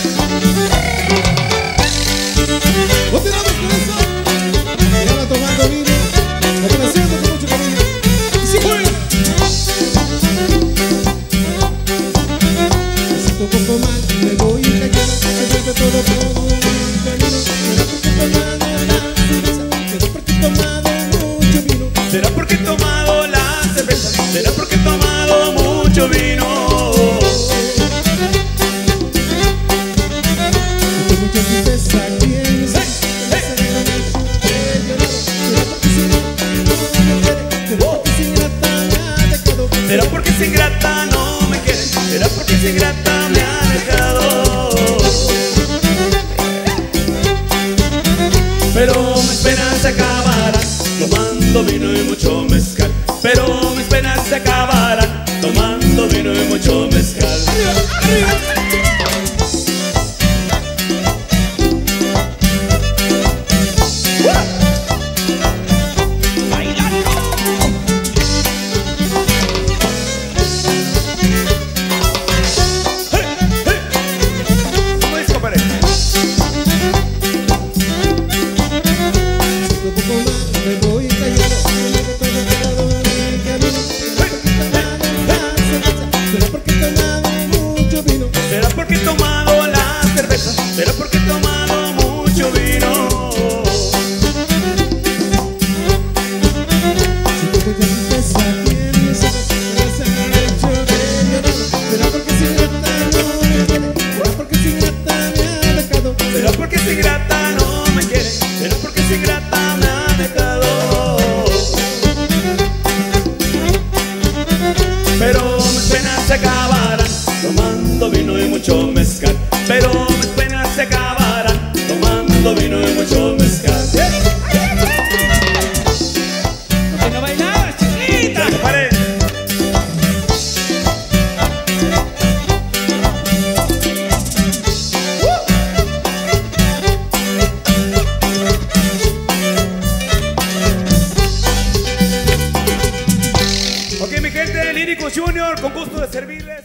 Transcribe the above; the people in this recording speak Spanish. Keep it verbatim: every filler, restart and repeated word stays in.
Continuamos con eso. Ya va tomando vino, agradeciendo con mucho cariño. Y sí, bueno. Me siento un poco mal, me voy y me quedo. Se vuelve todo todo un camino. Será porque he tomado la cerveza. ¿Será porque he tomado mucho vino? Siento mucha tristeza aquí en mi ser. ¿Será porque es ingrata no me quiere? ¿Será porque es ingrata me ha dejado? Pero mis penas se acabarán tomando vino y mucho mezcal. Pero mis penas se acabarán tomando vino y mucho mezcal. ¡Arriba! ¡Arriba! ¿Será porque he tomado la cerveza? ¿Será porque he tomado mucho vino? ¿Será porque es ingrata no me quiere? ¿Será porque es ingrata me ha dejado? Pero mis penas se acabarán tomando vino y mucho mezcal. Pero mis penas se acabarán tomando vino y mucho mezcal. ¿Por qué no bailabas, chiquita? ¡Pare! Ok, mi gente, Lírico Junior, con gusto de servirles.